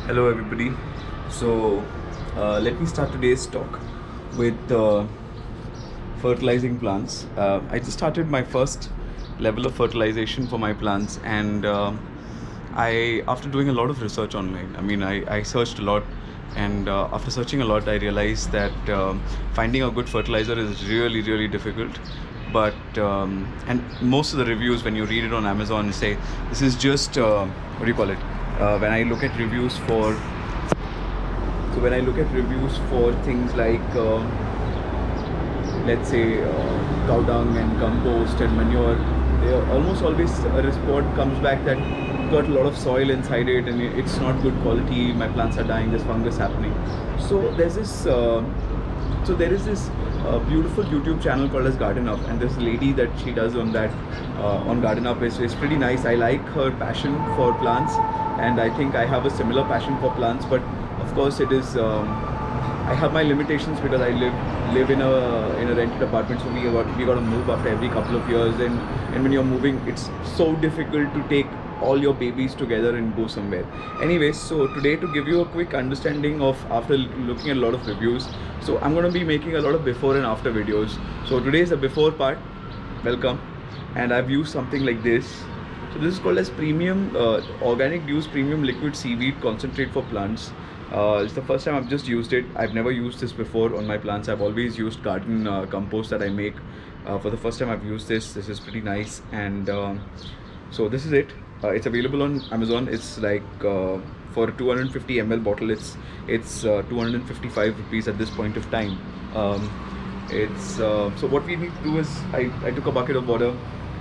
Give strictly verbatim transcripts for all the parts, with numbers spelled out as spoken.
Hello everybody. So uh, let me start today's talk with uh, fertilizing plants. Uh, I just started my first level of fertilization for my plants, and uh, I, after doing a lot of research online, I mean, I, I searched a lot, and uh, after searching a lot, I realized that um, finding a good fertilizer is really, really difficult. But um, and most of the reviews, when you read it on Amazon, say this is just uh, what do you call it? Uh, when I look at reviews for, so when I look at reviews for things like, uh, let's say, uh, cow dung and compost and manure, they are almost always a report comes back that got a lot of soil inside it and it's not good quality. My plants are dying. There's fungus happening. So there's this. Uh, so there is this uh, beautiful YouTube channel called as Garden Up, and this lady that she does on that uh, on Garden Up is, is pretty nice. I like her passion for plants, and I think I have a similar passion for plants. But of course, it is um, I have my limitations because I live live in a in a rented apartment. So we got we got to move after every couple of years, and and when you're moving, it's so difficult to take all your babies together and go somewhere. Anyways, so today, to give you a quick understanding of, after looking at a lot of reviews, so I'm going to be making a lot of before and after videos. So today is the before part. Welcome. And I've used something like this. So this is called as premium uh, organic juice premium liquid seaweed concentrate for plants. Uh, it's the first time I've just used it. I've never used this before on my plants. I've always used garden uh, compost that I make. Uh, for the first time I've used this. This is pretty nice, and um, so this is it. Uh, it's available on Amazon. It's like uh, for two hundred fifty milliliter bottle, it's it's uh, two hundred fifty-five rupees at this point of time. Um, it's uh, so what we need to do is I, I took a bucket of water,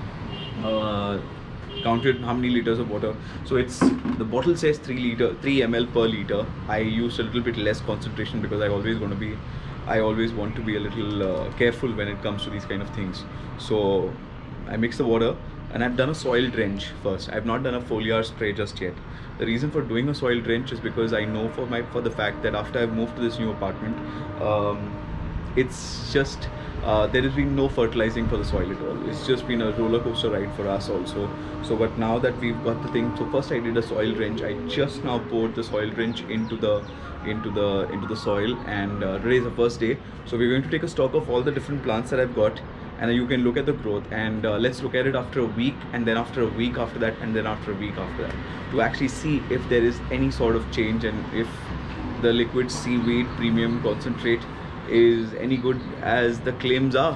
uh, counted how many liters of water. So it's the bottle says three liter, three milliliters per liter. I used a little bit less concentration because I always want to be, I always want to be a little uh, careful when it comes to these kind of things. So I mix the water. And I've done a soil drench first. I've not done a foliar spray just yet. The reason for doing a soil drench is because I know for my for the fact that after I've moved to this new apartment, um, it's just uh, there has been no fertilizing for the soil at all. It's just been a roller coaster ride for us also. So, but now that we've got the thing, so first I did a soil drench. I just now poured the soil drench into the into the into the soil, and uh, today is the first day. So we're going to take a stock of all the different plants that I've got. And you can look at the growth, and uh, let's look at it after a week, and then after a week after that, and then after a week after that, to actually see if there is any sort of change and if the liquid seaweed premium concentrate is any good as the claims are.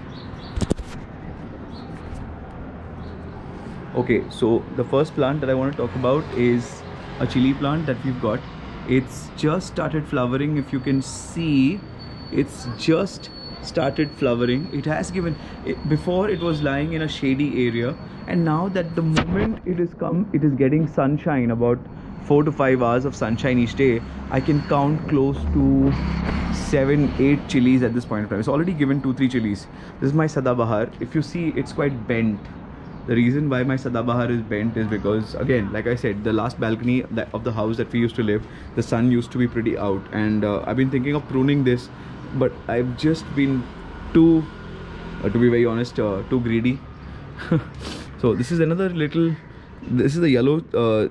Okay, so the first plant that I want to talk about is a chili plant that we've got. It's just started flowering. If you can see, it's just started flowering. It has given it, before it was lying in a shady area, and now that the moment it is come it is getting sunshine, about four to five hours of sunshine each day. I can count close to seven eight chilies at this point of time. It's already given two three chilies. This is my sadabahar. If you see, it's quite bent. The reason why my sadabahar is bent is because, again, like I said, the last balcony of the house that we used to live, the sun used to be pretty out, and uh, I've been thinking of pruning this, but I've just been too, uh, to be very honest, uh, too greedy. So this is another little, this is the yellow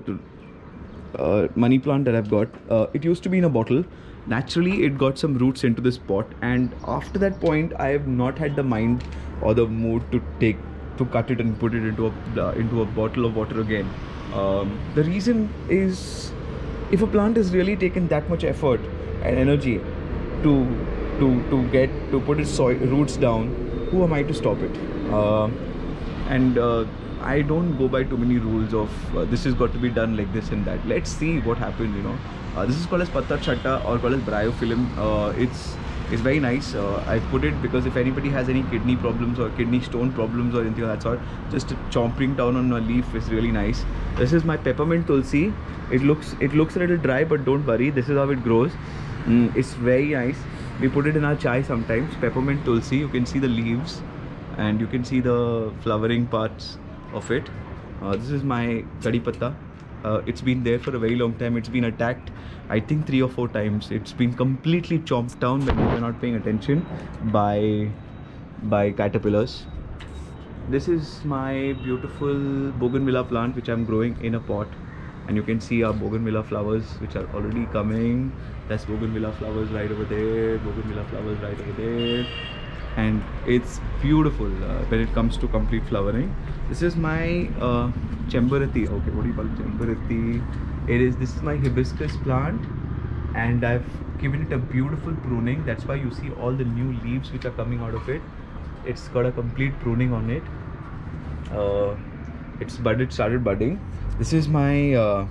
uh, uh, money plant that I've got. Uh, it used to be in a bottle. Naturally, it got some roots into this pot, and after that point, I have not had the mind or the mood to take, to cut it and put it into a, uh, into a bottle of water again. Um, the reason is, if a plant is really taken that much effort and energy to to to get to put its soil roots down, who am I to stop it? Uh, and uh, I don't go by too many rules of uh, this has got to be done like this and that. Let's see what happens, you know. Uh, this is called as patta chatta or called as bryophyllum. Uh, it's it's very nice. Uh, I put it because if anybody has any kidney problems or kidney stone problems or anything of that sort, just chomping down on a leaf is really nice. This is my peppermint tulsi. It looks it looks a little dry, but don't worry. This is how it grows. Mm, it's very nice. We put it in our chai sometimes. Peppermint tulsi. You can see the leaves, and you can see the flowering parts of it. Uh, this is my kadi patta. Uh, it's been there for a very long time. It's been attacked, I think, three or four times. It's been completely chomped down when you're not paying attention by by caterpillars. This is my beautiful bougainvillea plant which I'm growing in a pot. and you can see our bougainvillea flowers which are already coming. That's bougainvillea flowers right over there, bougainvillea flowers right over there, and it's beautiful uh, when it comes to complete flowering. This is my uh, Chembarati. Okay, what do you call it? Chembarati. It is. This is my hibiscus plant, and I've given it a beautiful pruning. That's why you see all the new leaves which are coming out of it. It's got a complete pruning on it. Uh, it's budded, started budding. This is my uh,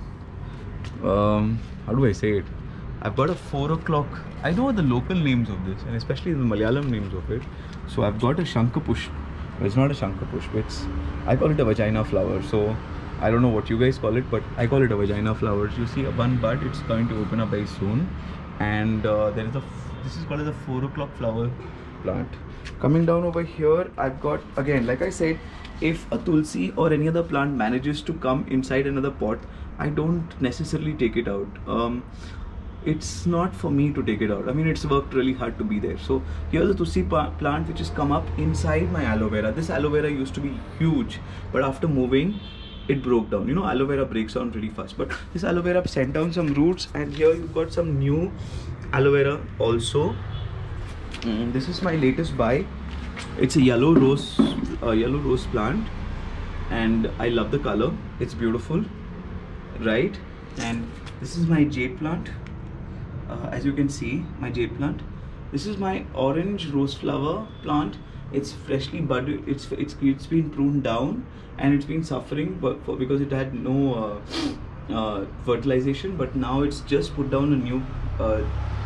um, how do I say it? I've got a four o'clock. I know the local names of this, and especially the Malayalam names of it. So I've got a Shankapush. It's not a Shankapush. It's, I call it a vagina flower. So I don't know what you guys call it, but I call it a vagina flower. You see a one bud. It's going to open up very soon, and uh, there is a. This is called as a four o'clock flower plant. Coming down over here, I've got, again, like I said, if a tulsi or any other plant manages to come inside another pot, I don't necessarily take it out. Um, it's not for me to take it out. I mean, it's worked really hard to be there. So here's a tulsi plant which has come up inside my aloe vera. This aloe vera used to be huge, but after moving, it broke down. You know, aloe vera breaks down really fast, but this aloe vera sent down some roots, and here you've got some new aloe vera also. Mm, this is my latest buy. It's a yellow rose, a yellow rose plant, and I love the color. It's beautiful, right? And this is my jade plant. Uh, as you can see, my jade plant. This is my orange rose flower plant. It's freshly budded. It's it's it's been pruned down, and it's been suffering but for, because it had no uh, uh, fertilization. But now it's just put down a new, uh,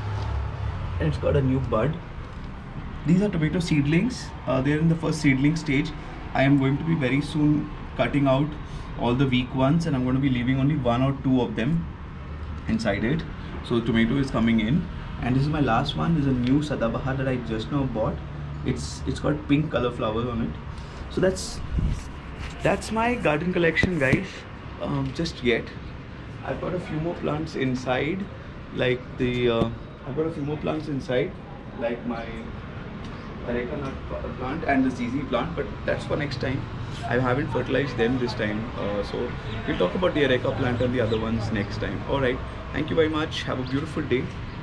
and it's got a new bud. These are tomato seedlings. Uh, they're in the first seedling stage. I am going to be very soon cutting out all the weak ones, and I'm going to be leaving only one or two of them inside it. So tomato is coming in, and this is my last one. This is a new Sadabahar that I just now bought. It's it's got pink color flowers on it. So that's that's my garden collection, guys. Um, just yet, I've got a few more plants inside, like the uh, I've got a few more plants inside, like my areca nut plant and the Z Z plant, but that's for next time. I haven't fertilized them this time, uh, so we'll talk about the areca plant and the other ones next time. All right, thank you very much. Have a beautiful day.